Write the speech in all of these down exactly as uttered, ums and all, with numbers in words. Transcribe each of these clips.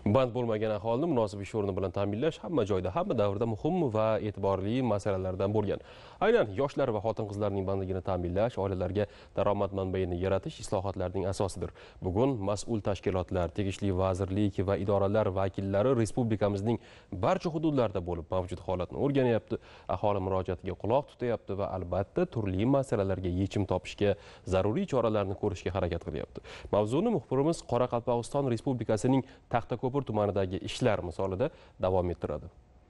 Band bo'lmagan aholini munosib ish o'rni bilan ta'minlash hamma joyda, hamma davrda muhim va e'tiborli masalalardan bo'lgan. Aynan yoshlar va xotin-qizlarning bandligini ta'minlash, oilalarga daromad manbaini yaratish islohotlarning asosidir. Bugun mas'ul tashkilotlar, tegishli vazirlik va idoralar vakillari respublikamizning barcha hududlarida bo'lib, mavjud holatni o'rganyapti, aholi murojaatiga quloq tutyapti va albatta turli masalalarga yechim topishga, zaruriy choralarni ko'rishga harakat qilyapti. Mavzuni muxbirimiz Qoraqalpog'iston Respublikasining Taxtako'pir tumanidagi ishlar misolida davom ettiradi.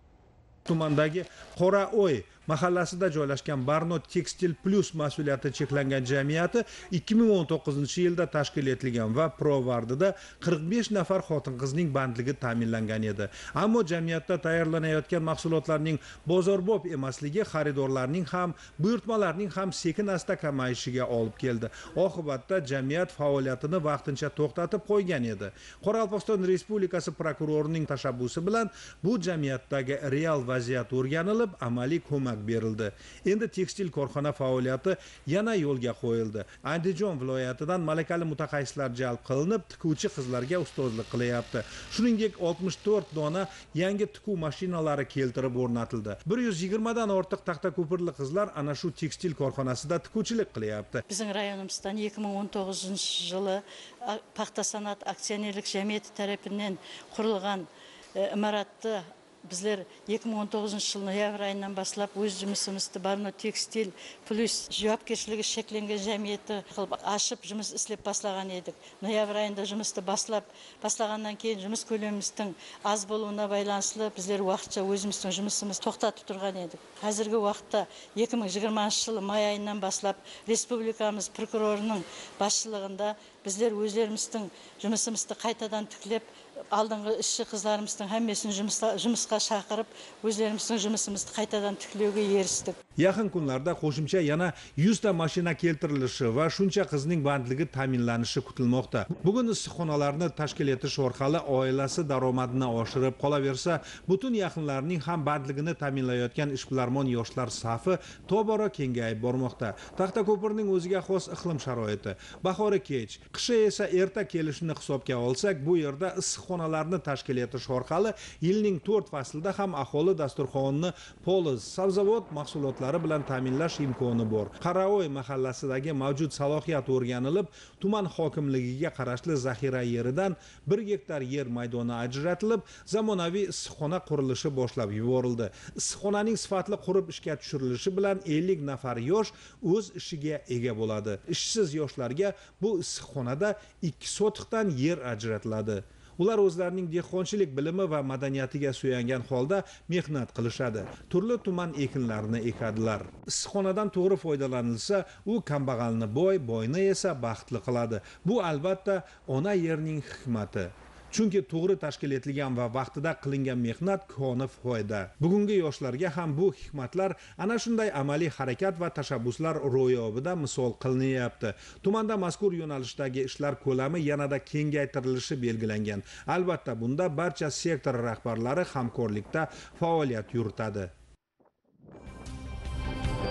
Tumandagi Qora'o'y mahallasida joylashgan Barno Tekstil Plus mas'uliyati cheklangan jamiyati ikki ming o'n to'qqizinchi yilda tashkil etilgan va Provardida qirq besh nafar xotin-qizning bandligi ta'minlangan edi. Ammo jamiyatda tayyorlanayotgan mahsulotlarning bozorbob emasligi xaridorlarning ham, buyurtmalarning ham sekin-asta kamayishiga olib keldi. Oqibatda jamiyat faoliyatini vaqtincha to'xtatib qo'ygan edi. Qoraqalpog'iston Respublikasi prokurorining tashabbusi bilan bu jamiyatdagi real vaziyat o'rganilib, amaliy ko'mak berildi. Endi tekstil korxona faoliyati yana yo'lga qo'yildi. Andijon viloyatidan malakali mutaxassislar jalb qilinib, tikuvchi qizlarga ustozlik qilyapti. Shuningdek, oltmish to'rt dona yangi tikuv mashinalari keltirib o'rnatildi. bir yuz yigirma dan ortiq Taxtako'pirlik qizlar ana shu tekstil korxonasida tikuvchilik qilyapti. Bizning rayonimizdan ikki ming o'n to'qqizinchi yili paxta san'at aksionerlik jamiyati tomonidan qurilgan imoratni bizler ikki ming o'n to'qqizinchi yil noyabr oyidan boshlab o'z жұмысымызды Barno Tekstil Plus javobgarligi cheklangan jamiyati qilib ашып жұмыс ishlab boshlagan edik. Noyabr oyida жұмысты boshlab boshlagandan keyin жұмыс ko'lamimizning az bo'luuna байланышлы bizler vaqtcha o'zimizning жұмысымызды to'xtatib turgan edik. Hozirgi vaqtda ikki ming yigirmanchi yil may oyidan boshlab respublikamiz prokurorining boshchiligida bizler o'zlarimizning жұмысымызды qaytadan tiklab aldınғы işçi kızlarımızın hemmesini жұмысқа шақырып, өзлеріміздің жұмысымызды qaytadan tiklöge erişdik. Yaqin kunlarda qo'shimcha yana yuz ta mashina keltirilishi va shuncha qizning bandligi ta'minlanishi kutilmoqda. Bugun issiqxonalarni tashkil etish orqali oilasi daromadini oshirib qolaversa, butun yaqinlarning ham bandligini ta'minlayotgan ishbilarmon yoshlar safi tobora kengayib bormoqda. Taxtako'pirning o'ziga xos iqlim sharoiti, bahori kech, qishi esa erta kelishini hisobga olsak, bu yerda issiqxonalarni tashkil etish orqali yilning to'rt faslida ham aholi dasturxonini poliz, sabzavot mahsulotlari bilan ta'minlash imkoni bor. Qora'o'y mahallasidagi mavjud salohiyat o'rganilib, tuman hokimligiga qarashli zaxira yeridan bir gektar yer maydoni ajratilib, zamonaviy issiqxona qurilishi boshlab yuborildi. Issiqxonaning sifatli qurib ishga tushirilishi bilan ellik nafar yosh o'z ishiga ega bo'ladi. Ishsiz yoshlarga bu issiqxonada ikki sotiqdan yer ajratiladi. Ular o'zlarining dehqonchilik bilimi va madaniyatiga suyangan holda mehnat qilishadi. Turli tuman ekinlarni ekadilar. Issiqxonadan to'g'ri foydalanilsa, u kambag'alni boy, boyni esa baxtli qiladi. Bu albatta ona yerning hikmati. Chunki to'g'ri tashkil etilgan va vaqtida qilingan mehnat koni foyda. Bugungi yoshlarga ham bu hikmatlar ana shunday amaliy harakat va tashabbuslar ro'yobida misol qilinyapti. Tumanda mazkur yo'nalishdagi ishlar ko'lami yanada kengaytirilishi belgilangan. Albatta bunda barcha sektor rahbarlari hamkorlikda faoliyat yuritadi.